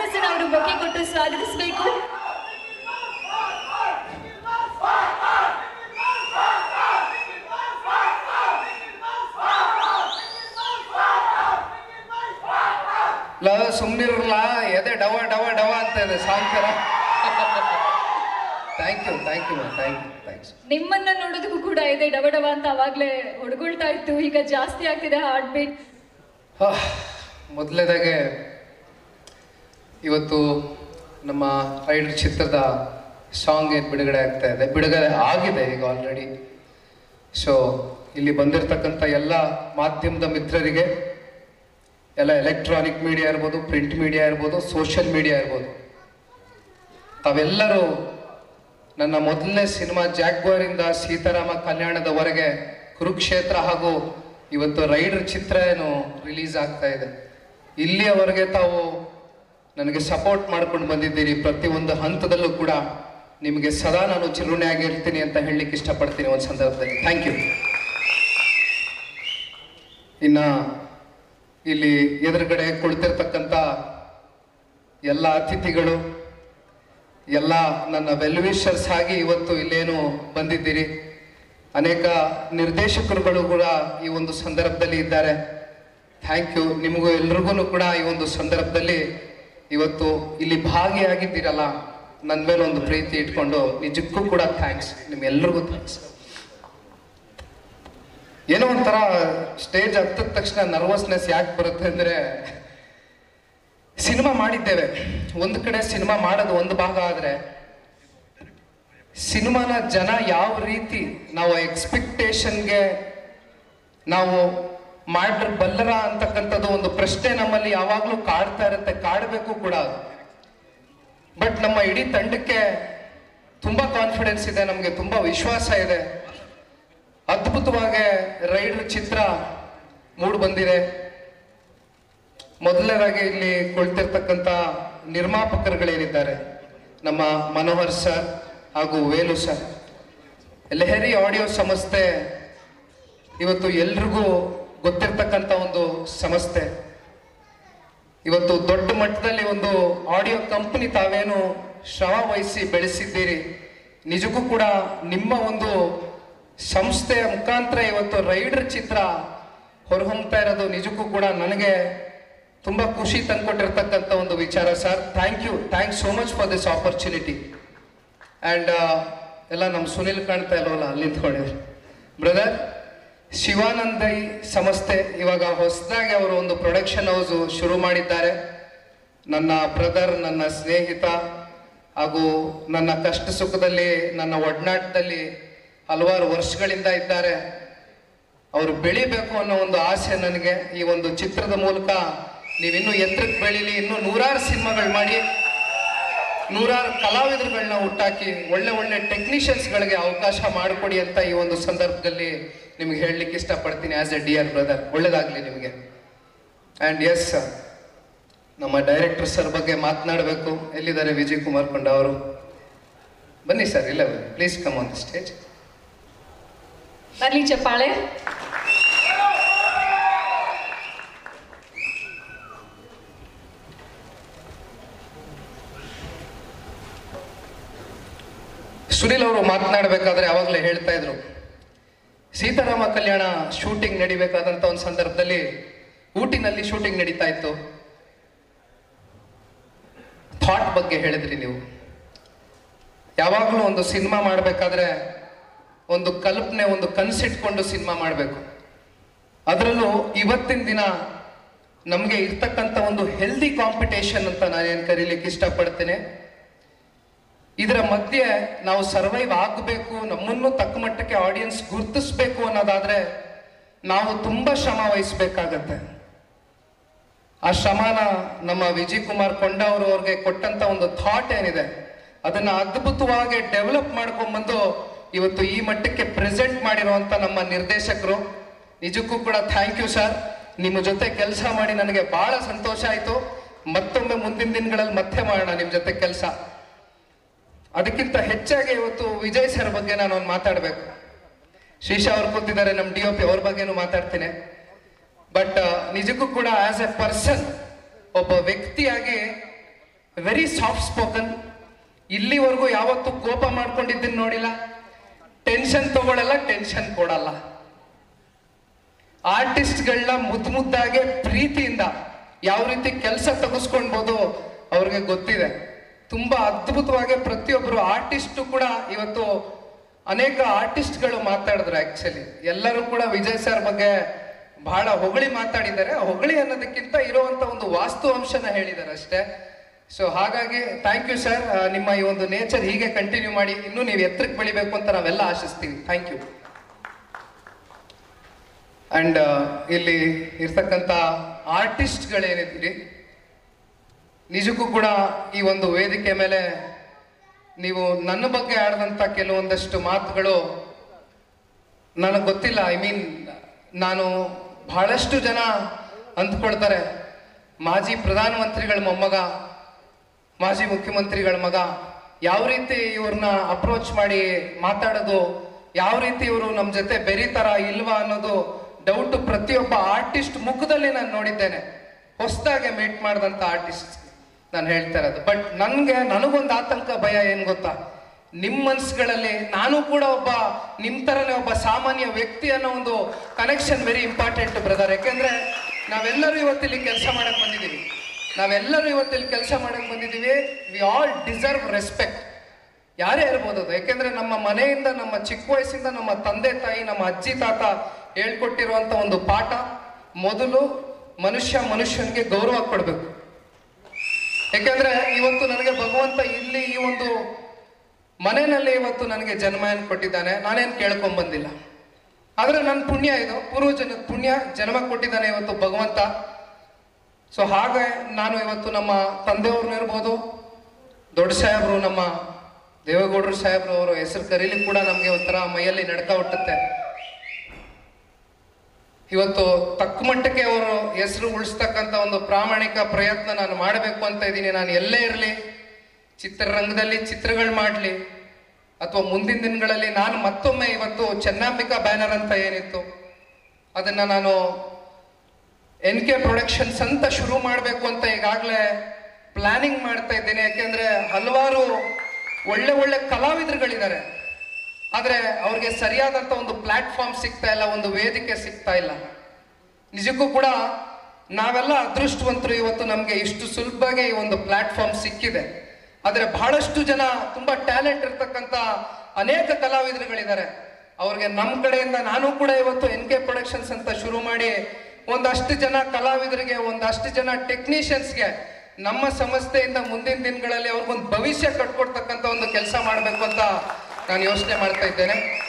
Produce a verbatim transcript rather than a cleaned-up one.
ಶ್ರೀನಿವಾಸನ್ ಅವರು ಬೊಕ್ಕೆ ಕೊಟ್ಟು ಸ್ವಾಗತಿಸಬೇಕು. ಸುಮ್ಮನಿರಲ್ಲ, ಎದೆ ಡವ ಡವ ಡವ ಅಂತ ಇದೆ ಸಾಂಗ್ ತರ. Thank you thank you thank you thanks. ನಿಮ್ಮನ್ನ ನೋಡೋದಕ್ಕೂ ಕೂಡ ಇದೆ ಡವ ಡವ ಅಂತ ಅವಾಗಲೇ ಹೊಡ್ಕೊಳ್ತಾ ಇತ್ತು, ಈಗ ಜಾಸ್ತಿ ಆಗ್ತಿದೆ ಹಾರ್ಟ್ ಬೀಟ್. ಮೊದಲನೇದಾಗೆ ಇವತ್ತು ನಮ್ಮ ರೈಡರ್ ಚಿತ್ರದ ಸಾಂಗ್ ಏನು ಬಿಡುಗಡೆ ಆಗ್ತಾ ಇದೆ, ಬಿಡುಗಡೆ ಆಗಿದೆ ಈಗ ಆಲ್ರೆಡಿ. ಸೊ ಇಲ್ಲಿ ಬಂದಿರತಕ್ಕಂಥ ಎಲ್ಲ ಮಾಧ್ಯಮದ ಮಿತ್ರರಿಗೆ, ಎಲ್ಲ ಎಲೆಕ್ಟ್ರಾನಿಕ್ ಮೀಡಿಯಾ ಇರ್ಬೋದು, ಪ್ರಿಂಟ್ ಮೀಡಿಯಾ ಇರ್ಬೋದು, ಸೋಷಿಯಲ್ ಮೀಡಿಯಾ ಇರ್ಬೋದು, ತಾವೆಲ್ಲರೂ ನನ್ನ ಮೊದಲನೇ ಸಿನಿಮಾ ಜಾಗ್ವಾರಿಂದ ಸೀತಾರಾಮ ಕಲ್ಯಾಣದವರೆಗೆ ಕುರುಕ್ಷೇತ್ರ ಹಾಗೂ ಇವತ್ತು ರೈಡರ್ ಚಿತ್ರ ಏನು ರಿಲೀಸ್ ಆಗ್ತಾ ಇದೆ, ಇಲ್ಲಿಯವರೆಗೆ ತಾವು ನನಗೆ ಸಪೋರ್ಟ್ ಮಾಡ್ಕೊಂಡು ಬಂದಿದ್ದೀರಿ. ಪ್ರತಿಯೊಂದು ಹಂತದಲ್ಲೂ ಕೂಡ ನಿಮಗೆ ಸದಾ ನಾನು ಚಿರುಣಿಯಾಗಿರ್ತೀನಿ ಅಂತ ಹೇಳಲಿಕ್ಕೆ ಇಷ್ಟಪಡ್ತೀನಿ ಒಂದು ಸಂದರ್ಭದಲ್ಲಿ. Thank you. ಇನ್ನು ಇಲ್ಲಿ ಎದುರುಗಡೆ ಕುಳಿತಿರ್ತಕ್ಕಂಥ ಎಲ್ಲ ಅತಿಥಿಗಳು, ಎಲ್ಲ ನನ್ನ ವೆಲ್ವಿಷರ್ಸ್ ಆಗಿ ಇವತ್ತು ಇಲ್ಲೇನು ಬಂದಿದ್ದೀರಿ. ಅನೇಕ ನಿರ್ದೇಶಕರುಗಳು ಕೂಡ ಈ ಒಂದು ಸಂದರ್ಭದಲ್ಲಿ ಇದ್ದಾರೆ. Thank you. ನಿಮಗೂ ಎಲ್ರಿಗೂ ಕೂಡ ಈ ಒಂದು ಸಂದರ್ಭದಲ್ಲಿ ಇವತ್ತು ಇಲ್ಲಿ ಭಾಗಿಯಾಗಿದ್ದೀರಲ್ಲ, ನನ್ನ ಮೇಲೆ ಒಂದು ಪ್ರೀತಿ ಇಟ್ಕೊಂಡು ನಿಜಕ್ಕೂ ಕೂಡ ಥ್ಯಾಂಕ್ಸ್. ನಿಮ್ಗೆಲ್ರಿಗೂ ಥ್ಯಾಂಕ್ಸ್. ಏನೋ ಒಂಥರ ಸ್ಟೇಜ್ ಹತ್ತಿದ ತಕ್ಷಣ ನರ್ವಸ್ನೆಸ್ ಯಾಕೆ ಬರುತ್ತೆ ಅಂದರೆ, ಸಿನಿಮಾ ಮಾಡಿದ್ದೇವೆ, ಒಂದು ಕಡೆ ಸಿನಿಮಾ ಮಾಡೋದು ಒಂದು ಭಾಗ ಆದರೆ, ಸಿನಿಮಾನ ಜನ ಯಾವ ರೀತಿ ನಾವು ಎಕ್ಸ್ಪೆಕ್ಟೇಷನ್ಗೆ ನಾವು ಮಾಡ್ರ ಬಲ್ಲರ ಅಂತಕ್ಕಂಥದ್ದು ಒಂದು ಪ್ರಶ್ನೆ ನಮ್ಮಲ್ಲಿ ಯಾವಾಗಲೂ ಕಾಡ್ತಾ ಇರುತ್ತೆ, ಕಾಡಬೇಕು ಕೂಡ. ಬಟ್ ನಮ್ಮ ಇಡೀ ತಂಡಕ್ಕೆ ತುಂಬ ಕಾನ್ಫಿಡೆನ್ಸ್ ಇದೆ, ನಮಗೆ ತುಂಬ ವಿಶ್ವಾಸ ಇದೆ. ಅದ್ಭುತವಾಗಿ ರೈಡರ್ ಚಿತ್ರ ಮೂಡ್ ಬಂದಿದೆ. ಮೊದಲನೇದಾಗಿ ಇಲ್ಲಿ ಕುಳಿತಿರ್ತಕ್ಕಂಥ ನಿರ್ಮಾಪಕರುಗಳೇನಿದ್ದಾರೆ, ನಮ್ಮ ಮನೋಹರ್ ಸರ್ ಹಾಗೂ ವೇಲು ಸರ್, ಲೆಹರಿ ಆಡಿಯೋ ಸಂಸ್ಥೆ ಇವತ್ತು ಎಲ್ರಿಗೂ ಗೊತ್ತಿರ್ತಕ್ಕಂಥ ಒಂದು ಸಂಸ್ಥೆ. ಇವತ್ತು ದೊಡ್ಡ ಮಟ್ಟದಲ್ಲಿ ಒಂದು ಆಡಿಯೋ ಕಂಪನಿ ತಾವೇನು ಶ್ರಮ ವಹಿಸಿ ಬೆಳೆಸಿದ್ದೀರಿ. ನಿಜಕ್ಕೂ ಕೂಡ ನಿಮ್ಮ ಒಂದು ಸಂಸ್ಥೆಯ ಮುಖಾಂತರ ಇವತ್ತು ರೈಡರ್ ಚಿತ್ರ ಹೊರಹೊಮ್ತಾ ಇರೋದು ನಿಜಕ್ಕೂ ಕೂಡ ನನಗೆ ತುಂಬ ಖುಷಿ ತಂದ್ಕೊಟ್ಟಿರ್ತಕ್ಕಂಥ ಒಂದು ವಿಚಾರ sir. Thank you, thanks so much for this opportunity. And ಎಲ್ಲ ನಮ್ಮ ಸುನಿಲ್ ಕಾಣ್ತಾ ಇಲ್ವಲ್ಲ, ಅಲ್ಲಿ ನಿಂತ್ಕೊಂಡಿದ್ರು ಬ್ರದರ್. ಶಿವಾನಂದೈ ಸಂಸ್ಥೆ ಇವಾಗ ಹೊಸದಾಗಿ ಅವರು ಒಂದು ಪ್ರೊಡಕ್ಷನ್ ಹೌಸು ಶುರು ಮಾಡಿದ್ದಾರೆ. ನನ್ನ ಬ್ರದರ್, ನನ್ನ ಸ್ನೇಹಿತ ಹಾಗೂ ನನ್ನ ಕಷ್ಟ ಸುಖದಲ್ಲಿ, ನನ್ನ ಒಡನಾಟದಲ್ಲಿ ಹಲವಾರು ವರ್ಷಗಳಿಂದ ಇದ್ದಾರೆ. ಅವರು ಬೆಳಿಬೇಕು ಅನ್ನೋ ಒಂದು ಆಸೆ ನನಗೆ. ಈ ಒಂದು ಚಿತ್ರದ ಮೂಲಕ ನೀವಿನ್ನೂ ಎತ್ತರಕ್ಕೆ ಬೆಳೀಲಿ, ಇನ್ನೂ ನೂರಾರು ಸಿನಿಮಾಗಳು ಮಾಡಿ, ನೂರಾರು ಕಲಾವಿದರುಗಳನ್ನ ಹುಟ್ಟಾಕಿ, ಒಳ್ಳೆ ಒಳ್ಳೆ ಟೆಕ್ನಿಷಿಯನ್ಸ್ಗಳಿಗೆ ಅವಕಾಶ ಮಾಡಿಕೊಡಿ ಅಂತ ಈ ಒಂದು ಸಂದರ್ಭದಲ್ಲಿ ನಿಮ್ಗೆ ಹೇಳಲಿಕ್ಕೆ ಇಷ್ಟಪಡ್ತೀನಿ. ಆ್ಯಸ್ ಎ ಡಿಯರ್ ಬ್ರದರ್, ಒಳ್ಳೇದಾಗಲಿ ನಿಮಗೆ. ಆ್ಯಂಡ್ ಎಸ್, ನಮ್ಮ ಡೈರೆಕ್ಟರ್ ಸರ್ ಬಗ್ಗೆ ಮಾತನಾಡಬೇಕು. ಎಲ್ಲಿದ್ದಾರೆ ವಿಜಯ್ ಕುಮಾರ್ ಕೊಂಡ ಅವರು? ಬನ್ನಿ ಸರ್, ಇಲ್ಲ ಬನ್ನಿ, please come on the stage. ಬರ್ಲಿ ಚಪ್ಪಾಳೆ. ಸುನಿಲ್ ಅವರು ಮಾತನಾಡಬೇಕಾದ್ರೆ ಅವಾಗಲೇ ಹೇಳ್ತಾ ಇದ್ರು, ಸೀತಾರಾಮ ಕಲ್ಯಾಣ ಶೂಟಿಂಗ್ ನಡಿಬೇಕಾದಂಥ ಒಂದು ಸಂದರ್ಭದಲ್ಲಿ ಊಟಿನಲ್ಲಿ ಶೂಟಿಂಗ್ ನಡೀತಾ ಇತ್ತು. ಥಾಟ್ ಬಗ್ಗೆ ಹೇಳಿದ್ರಿ ನೀವು. ಯಾವಾಗಲೂ ಒಂದು ಸಿನಿಮಾ ಮಾಡಬೇಕಾದ್ರೆ ಒಂದು ಕಲ್ಪನೆ, ಒಂದು ಕನಸಿಟ್ಕೊಂಡು ಸಿನಿಮಾ ಮಾಡಬೇಕು. ಅದರಲ್ಲೂ ಇವತ್ತಿನ ದಿನ ನಮಗೆ ಇರ್ತಕ್ಕಂಥ ಒಂದು ಹೆಲ್ದಿ ಕಾಂಪಿಟೇಷನ್ ಅಂತ ನಾನೇನು ಕರೀಲಿಕ್ಕೆ ಇಷ್ಟಪಡ್ತೇನೆ. ಇದರ ಮಧ್ಯೆ ನಾವು ಸರ್ವೈವ್ ಆಗಬೇಕು, ನಮ್ಮನ್ನು ತಕ್ಕ ಮಟ್ಟಕ್ಕೆ ಆಡಿಯನ್ಸ್ ಗುರುತಿಸ್ಬೇಕು ಅನ್ನೋದಾದ್ರೆ ನಾವು ತುಂಬ ಶ್ರಮ ವಹಿಸ್ಬೇಕಾಗತ್ತೆ. ಆ ಶ್ರಮನ ನಮ್ಮ ವಿಜಯ್ ಕುಮಾರ್ ಕೊಂಡ ಅವರು ಅವ್ರಿಗೆ ಕೊಟ್ಟಂತ ಒಂದು ಥಾಟ್ ಏನಿದೆ, ಅದನ್ನ ಅದ್ಭುತವಾಗಿ ಡೆವಲಪ್ ಮಾಡ್ಕೊಂಡ್ಬಂದು ಇವತ್ತು ಈ ಮಟ್ಟಕ್ಕೆ ಪ್ರೆಸೆಂಟ್ ಮಾಡಿರುವಂತ ನಮ್ಮ ನಿರ್ದೇಶಕರು, ನಿಜಕ್ಕೂ ಕೂಡ ಥ್ಯಾಂಕ್ ಯು ಸರ್. ನಿಮ್ಮ ಜೊತೆ ಕೆಲಸ ಮಾಡಿ ನನಗೆ ಬಹಳ ಸಂತೋಷ ಆಯಿತು. ಮತ್ತೊಮ್ಮೆ ಮುಂದಿನ ದಿನಗಳಲ್ಲಿ ಮತ್ತೆ ಮಾಡೋಣ ನಿಮ್ಮ ಜೊತೆ ಕೆಲಸ. ಅದಕ್ಕಿಂತ ಹೆಚ್ಚಾಗಿ ಇವತ್ತು ವಿಜಯ್ ಸರ್ ಬಗ್ಗೆ ನಾನು ಒಂದು ಮಾತಾಡಬೇಕು. ಶ್ರೀಶಾ ಅವ್ರು ಕೂತಿದ್ದಾರೆ, ನಮ್ಮ ಡಿ ಒ ಪಿ, ಅವ್ರ ಬಗ್ಗೆನೂ ಮಾತಾಡ್ತೀನಿ. ಬಟ್ ನಿಜಕ್ಕೂ ಕೂಡ ಆಸ್ ಎ ಪರ್ಸನ್, ಒಬ್ಬ ವ್ಯಕ್ತಿಯಾಗಿ ವೆರಿ ಸಾಫ್ಟ್ ಸ್ಪೋಕನ್. ಇಲ್ಲಿವರೆಗೂ ಯಾವತ್ತೂ ಕೋಪ ಮಾಡ್ಕೊಂಡಿದ್ದನ್ನು ನೋಡಿಲ್ಲ. ಟೆನ್ಷನ್ ತಗೊಳ್ಳಲ್ಲ, ಟೆನ್ಷನ್ ಕೊಡಲ್ಲ. ಆರ್ಟಿಸ್ಟ್ಗಳನ್ನ ಮುದ್ದು ಮುದ್ದಾಗೆ ಪ್ರೀತಿಯಿಂದ ಯಾವ ರೀತಿ ಕೆಲಸ ತೆಗೆಸ್ಕೊಳ್ಬೋದು ಅವ್ರಿಗೆ ಗೊತ್ತಿದೆ. ತುಂಬಾ ಅದ್ಭುತವಾಗಿ ಪ್ರತಿಯೊಬ್ಬರು ಆರ್ಟಿಸ್ಟು ಕೂಡ ಇವತ್ತು ಅನೇಕ ಆರ್ಟಿಸ್ಟ್ಗಳು ಮಾತಾಡಿದ್ರು. ಆಕ್ಚುಲಿ ಎಲ್ಲರೂ ಕೂಡ ವಿಜಯ್ ಸರ್ ಬಗ್ಗೆ ಬಹಳ ಹೊಗಳಿ ಮಾತಾಡಿದ್ದಾರೆ. ಹೊಗಳಿ ಅನ್ನೋದಕ್ಕಿಂತ ಇರುವಂತ ಒಂದು ವಾಸ್ತವಾಂಶನ ಹೇಳಿದ್ದಾರೆ ಅಷ್ಟೇ. ಸೊ ಹಾಗಾಗಿ ಥ್ಯಾಂಕ್ ಯು ಸರ್. ನಿಮ್ಮ ಈ ಒಂದು ನೇಚರ್ ಹೀಗೆ ಕಂಟಿನ್ಯೂ ಮಾಡಿ, ಇನ್ನೂ ನೀವು ಎತ್ತರಕ್ಕೆ ಬೆಳಿಬೇಕು ಅಂತ ನಾವೆಲ್ಲ ಆಶಿಸ್ತೀವಿ. Thank you. ಅಂಡ್ ಇಲ್ಲಿ ಇರ್ತಕ್ಕಂಥ ಆರ್ಟಿಸ್ಟ್ಗಳೇನಿದ್ದೀರಿ, ನಿಜಕ್ಕೂ ಕೂಡ ಈ ಒಂದು ವೇದಿಕೆ ಮೇಲೆ ನೀವು ನನ್ನ ಬಗ್ಗೆ ಆಡಿದಂಥ ಕೆಲವೊಂದಷ್ಟು ಮಾತುಗಳು ನನಗೆ ಗೊತ್ತಿಲ್ಲ. ಐ ಮೀನ್ ನಾನು ಬಹಳಷ್ಟು ಜನ ಅಂದ್ಕೊಳ್ತಾರೆ, ಮಾಜಿ ಪ್ರಧಾನಮಂತ್ರಿಗಳ ಮೊಮ್ಮಗ, ಮಾಜಿ ಮುಖ್ಯಮಂತ್ರಿಗಳ ಮಗ, ಯಾವ ರೀತಿ ಇವ್ರನ್ನ ಅಪ್ರೋಚ್ ಮಾಡಿ ಮಾತಾಡೋದು, ಯಾವ ರೀತಿ ಇವರು ನಮ್ಮ ಜೊತೆ ಬೆರೀತಾರ ಇಲ್ವಾ ಅನ್ನೋದು ಡೌಟ್ ಪ್ರತಿಯೊಬ್ಬ ಆರ್ಟಿಸ್ಟ್ ಮುಖದಲ್ಲಿ ನಾನು ನೋಡಿದ್ದೇನೆ. ಹೊಸದಾಗಿ ಮೀಟ್ ಮಾಡಿದಂಥ ಆರ್ಟಿಸ್ಟ್ ನಾನು ಹೇಳ್ತಾ ಇರೋದು. ಬಟ್ ನನಗೆ ನನಗೊಂದು ಆತಂಕ, ಭಯ ಏನು ಗೊತ್ತಾ, ನಿಮ್ಮ ಮನಸ್ಸುಗಳಲ್ಲಿ ನಾನು ಕೂಡ ಒಬ್ಬ ನಿಮ್ಮ ಥರನೇ ಒಬ್ಬ ಸಾಮಾನ್ಯ ವ್ಯಕ್ತಿ ಅನ್ನೋ ಒಂದು ಕನೆಕ್ಷನ್ ವೆರಿ ಇಂಪಾರ್ಟೆಂಟ್ ಬ್ರದರ್. ಯಾಕೆಂದ್ರೆ ನಾವೆಲ್ಲರೂ ಇವತ್ತಿಲ್ಲಿ ಕೆಲಸ ಮಾಡಕ್ ಬಂದಿದ್ದೀವಿ ನಾವೆಲ್ಲರೂ ಇವತ್ತಿಲ್ಲಿ ಕೆಲಸ ಮಾಡಕ್ ಬಂದಿದ್ದೀವಿ ವಿ ಆಲ್ ಡಿಸರ್ವ್ ರೆಸ್ಪೆಕ್ಟ್. ಯಾರೇ ಇರ್ಬೋದು ಅದು. ಯಾಕೆಂದ್ರೆ ನಮ್ಮ ಮನೆಯಿಂದ, ನಮ್ಮ ಚಿಕ್ಕ ವಯಸ್ಸಿಂದ ನಮ್ಮ ತಂದೆ ತಾಯಿ, ನಮ್ಮ ಅಜ್ಜಿ ತಾತ ಹೇಳ್ಕೊಟ್ಟಿರುವಂತ ಒಂದು ಪಾಠ, ಮೊದಲು ಮನುಷ್ಯ ಮನುಷ್ಯನಿಗೆ ಗೌರವ ಕೊಡಬೇಕು. ಯಾಕೆಂದ್ರೆ ಇವತ್ತು ನನಗೆ ಭಗವಂತ ಇಲ್ಲಿ ಈ ಒಂದು ಮನೆಯಲ್ಲಿ ಇವತ್ತು ನನಗೆ ಜನ್ಮಯನ್ನು ಕೊಟ್ಟಿದ್ದಾನೆ. ನಾನೇನು ಕೇಳ್ಕೊಂಡ್ ಬಂದಿಲ್ಲ, ಆದ್ರೆ ನನ್ನ ಪುಣ್ಯ ಇದು, ಪೂರ್ವಜನ ಪುಣ್ಯ, ಜನ್ಮ ಕೊಟ್ಟಿದ್ದಾನೆ ಇವತ್ತು ಭಗವಂತ. ಸೊ ಹಾಗೆ ನಾನು ಇವತ್ತು ನಮ್ಮ ತಂದೆಯವ್ರನ್ನ ಇರ್ಬೋದು, ದೊಡ್ಡ ಸಾಹೇಬ್ರು, ನಮ್ಮ ದೇವೇಗೌಡರು ಸಾಹೇಬ್ರು ಅವರು ಹೆಸರು ಕರೀಲಿ ಕೂಡ ನಮಗೆ ಒಂಥರ ಮೈಯಲ್ಲಿ ನಡ್ಕ ಹುಟ್ಟುತ್ತೆ. ಇವತ್ತು ತಕ್ಕ ಮಟ್ಟಕ್ಕೆ ಅವರು ಹೆಸರು ಉಳಿಸ್ತಕ್ಕಂಥ ಒಂದು ಪ್ರಾಮಾಣಿಕ ಪ್ರಯತ್ನ ನಾನು ಮಾಡಬೇಕು ಅಂತ ಇದ್ದೀನಿ. ನಾನು ಎಲ್ಲೇ ಇರಲಿ, ಚಿತ್ರರಂಗದಲ್ಲಿ ಚಿತ್ರಗಳು ಮಾಡಲಿ ಅಥವಾ ಮುಂದಿನ ದಿನಗಳಲ್ಲಿ ನಾನು ಮತ್ತೊಮ್ಮೆ ಇವತ್ತು ಚೆನ್ನಾಂಬಿಕಾ ಬ್ಯಾನರ್ ಅಂತ ಏನಿತ್ತು ಅದನ್ನ ನಾನು ಎನ್ ಕೆ ಪ್ರೊಡಕ್ಷನ್ಸ್ ಅಂತ ಶುರು ಮಾಡಬೇಕು ಅಂತ ಈಗಾಗಲೇ ಪ್ಲಾನಿಂಗ್ ಮಾಡ್ತಾ ಇದ್ದೇನೆ. ಯಾಕೆಂದ್ರೆ ಹಲವಾರು ಒಳ್ಳೆ ಒಳ್ಳೆ ಕಲಾವಿದರುಗಳಿದ್ದಾರೆ, ಆದರೆ ಅವ್ರಿಗೆ ಸರಿಯಾದಂಥ ಒಂದು ಪ್ಲಾಟ್ಫಾರ್ಮ್ ಸಿಗ್ತಾ ಇಲ್ಲ, ಒಂದು ವೇದಿಕೆ ಸಿಗ್ತಾ ಇಲ್ಲ. ನಿಜಕ್ಕೂ ಕೂಡ ನಾವೆಲ್ಲ ಅದೃಷ್ಟವಂತರು, ಇವತ್ತು ನಮಗೆ ಇಷ್ಟು ಸುಲಭವಾಗಿ ಈ ಒಂದು ಪ್ಲಾಟ್ಫಾರ್ಮ್ ಸಿಕ್ಕಿದೆ. ಆದರೆ ಬಹಳಷ್ಟು ಜನ ತುಂಬಾ ಟ್ಯಾಲೆಂಟ್ ಇರ್ತಕ್ಕಂಥ ಅನೇಕ ಕಲಾವಿದರುಗಳಿದ್ದಾರೆ. ಅವ್ರಿಗೆ ನಮ್ಮ ಕಡೆಯಿಂದ ನಾನು ಕೂಡ ಇವತ್ತು ಎನ್ ಕೆ ಪ್ರೊಡಕ್ಷನ್ಸ್ ಅಂತ ಶುರು ಮಾಡಿ ಒಂದಷ್ಟು ಜನ ಕಲಾವಿದರಿಗೆ, ಒಂದಷ್ಟು ಜನ ಟೆಕ್ನಿಷಿಯನ್ಸ್ಗೆ ನಮ್ಮ ಸಂಸ್ಥೆಯಿಂದ ಮುಂದಿನ ದಿನಗಳಲ್ಲಿ ಅವ್ರಿಗೊಂದು ಭವಿಷ್ಯ ಕಟ್ಕೊಡ್ತಕ್ಕಂಥ ಒಂದು ಕೆಲಸ ಮಾಡಬೇಕು ಅಂತ ನಾನು ಯೋಚನೆ ಮಾಡ್ತಾ ಇದ್ದೇನೆ.